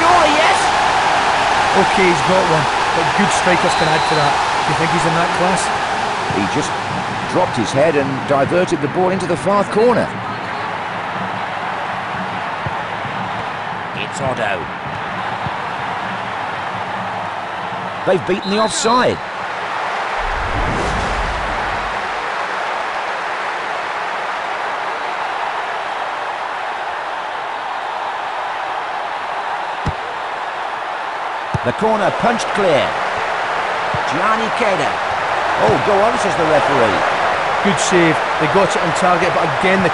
surely, yes? Okay, he's got one, but good strikers can add to that. Do you think he's in that class? He just dropped his head and diverted the ball into the far corner. It's Otto. They've beaten the offside. The corner punched clear. Gianni Queda. Oh, go on, says the referee. Good save. They got it on target, but again the